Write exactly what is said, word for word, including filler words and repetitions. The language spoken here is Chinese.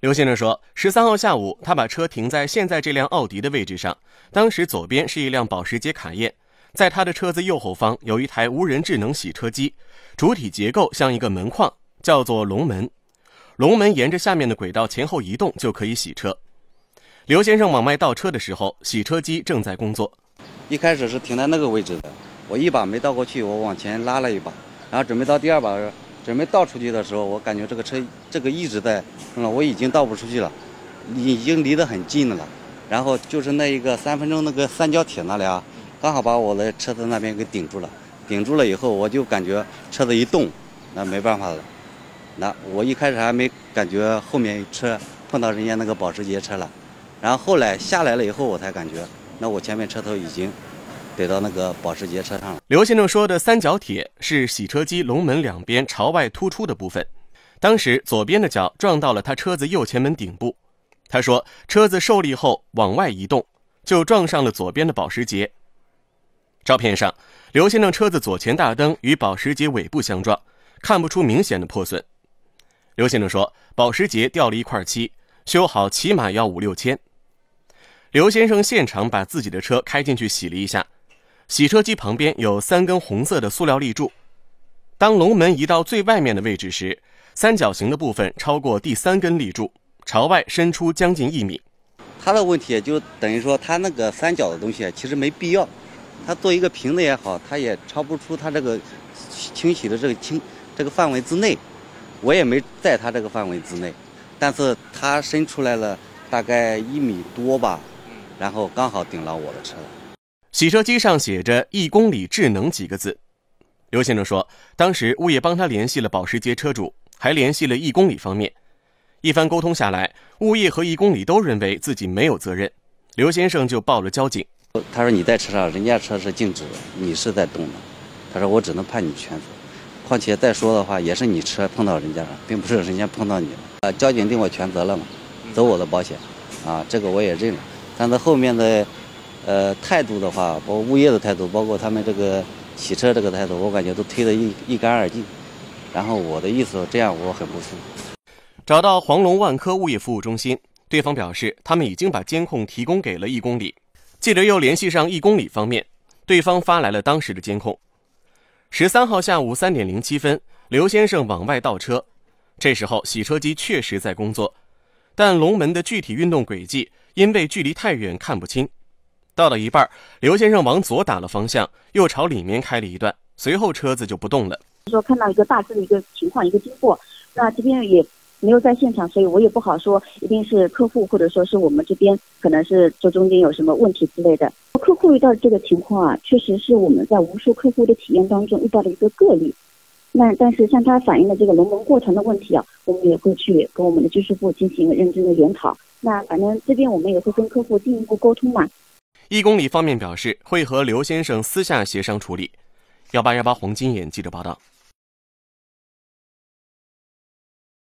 刘先生说，十三号下午，他把车停在现在这辆奥迪的位置上，当时左边是一辆保时捷卡宴，在他的车子右后方有一台无人智能洗车机，主体结构像一个门框，叫做龙门。龙门沿着下面的轨道前后移动就可以洗车。刘先生往外倒车的时候，洗车机正在工作。 一开始是停在那个位置的，我一把没倒过去，我往前拉了一把，然后准备到第二把，准备倒出去的时候，我感觉这个车这个一直在，嗯，我已经倒不出去了，已经离得很近了。然后就是那一个三分钟那个三角铁那里啊，刚好把我的车子那边给顶住了。顶住了以后，我就感觉车子一动，那没办法了。那我一开始还没感觉后面车碰到人家那个保时捷车了，然后后来下来了以后，我才感觉，那我前面车头已经怼到那个保时捷车上了。 刘先生说的三角铁是洗车机龙门两边朝外突出的部分，当时左边的脚撞到了他车子右前门顶部。他说车子受力后往外移动，就撞上了左边的保时捷。照片上，刘先生车子左前大灯与保时捷尾部相撞，看不出明显的破损。刘先生说，保时捷掉了一块漆，修好起码要五六千。刘先生现场把自己的车开进去洗了一下，洗车机旁边有三根红色的塑料立柱，当龙门移到最外面的位置时，三角形的部分超过第三根立柱，朝外伸出将近一米。 他的问题就等于说他那个三角的东西其实没必要，他做一个平的也好，他也超不出他这个清洗的这个清这个范围之内，我也没在他这个范围之内，但是他伸出来了大概一米多吧，然后刚好顶了我的车。 洗车机上写着一公里智能几个字。刘先生说，当时物业帮他联系了保时捷车主，还联系了一公里方面。一番沟通下来，物业和一公里都认为自己没有责任，刘先生就报了交警。 他说你在车上，人家车是静止的，你是在动的。他说我只能判你全责，况且再说的话也是你车碰到人家了，并不是人家碰到你了。啊，交警定我全责了嘛，走我的保险，啊，这个我也认了。但是后面的呃态度的话，包括物业的态度，包括他们这个洗车这个态度，我感觉都推得一一干二净。然后我的意思，这样我很不服。 找到黄龙万科物业服务中心，对方表示他们已经把监控提供给了一公里。记者又联系上一公里方面，对方发来了当时的监控。十三号下午三点零七分，刘先生往外倒车，这时候洗车机确实在工作，但龙门的具体运动轨迹因为距离太远看不清。到了一半，刘先生往左打了方向，又朝里面开了一段，随后车子就不动了。 说看到一个大致的一个情况，一个经过，那这边也没有在现场，所以我也不好说一定是客户或者说是我们这边可能是这中间有什么问题之类的。客户遇到这个情况啊，确实是我们在无数客户的体验当中遇到的一个个例。那但是像他反映的这个龙门过程的问题啊，我们也会去跟我们的技术部进行认真的研讨。那反正这边我们也会跟客户进一步沟通嘛。 一公里方面表示会和刘先生私下协商处理。幺八幺八黄金眼记者报道。